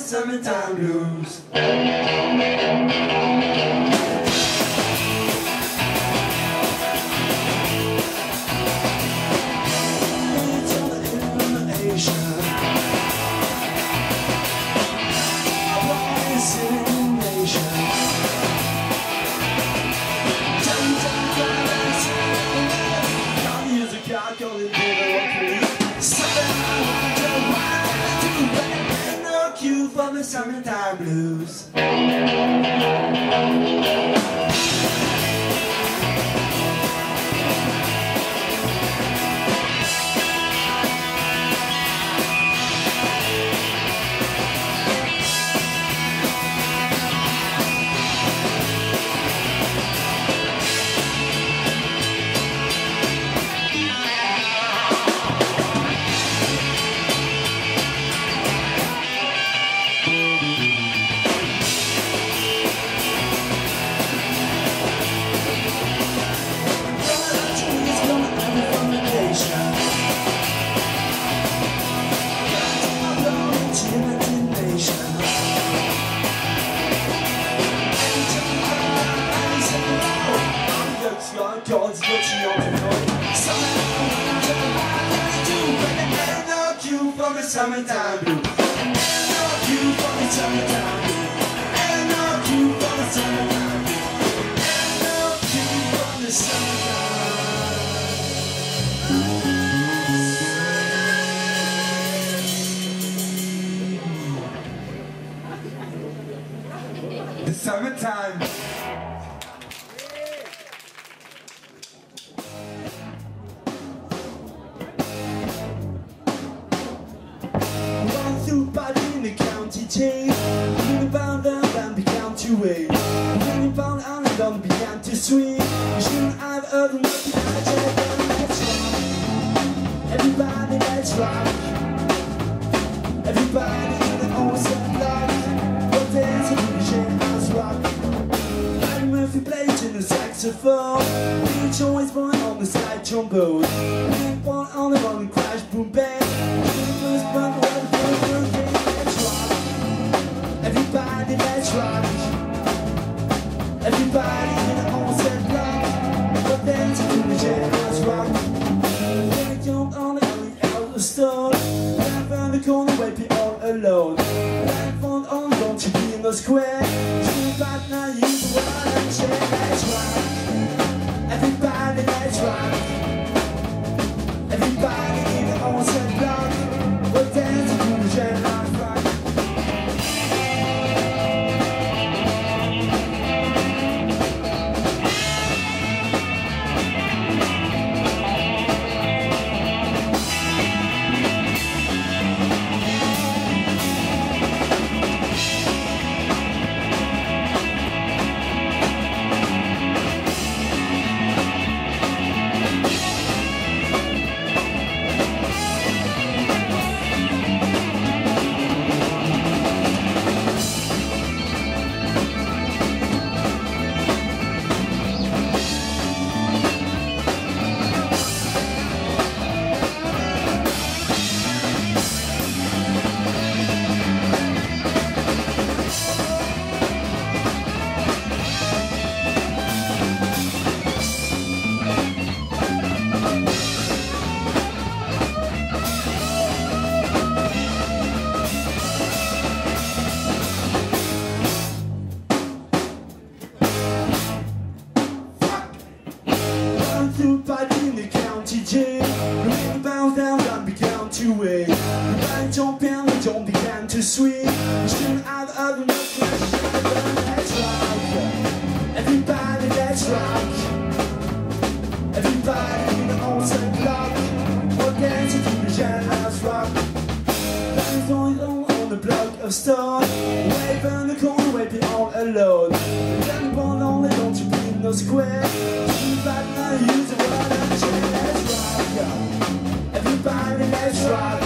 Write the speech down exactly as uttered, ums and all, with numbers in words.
summertime blues. For the summertime blues. God's watching on the road. Ain't no cue for the summertime blues. Ain't no cue for the summertime blues. Ain't no cue for the summertime blues. Ain't no cue for the summertime. The summertime. Body in the county chain, moving bound and began to wave. Moving bound and began to swing. You shouldn't have heard of nothing I said. Let's rock, everybody, let's rock. Everybody in the onset block. What dance in the shade house rock. Larry Murphy plays in the saxophone. Beach always born on the slide trombone. Big one on the rolling crash boom bang. Everybody, let's rock. Everybody in the onset block. But then to do the jazz rock. When I jumped on the alley out of the store, I found the corner where people all alone. I found on don't you be in the square. Still back now, use the word and share. Let's rock. Everybody, let's rock. Everybody in the onset block. But then to do the jazz rock. Body in the county jail, ring bound down and began to wave. I jumped down and John began to swing. Shouldn't have other no crash. Let's rock. Everybody, let's rock. Everybody in the onset block. We're dancing to the jazz rock. That's going on on the block of stone. Wave on the corner, wave all alone. Then one only don't you be in the square. Everybody, now use the word and share. Let's rock. Everybody, let's rock.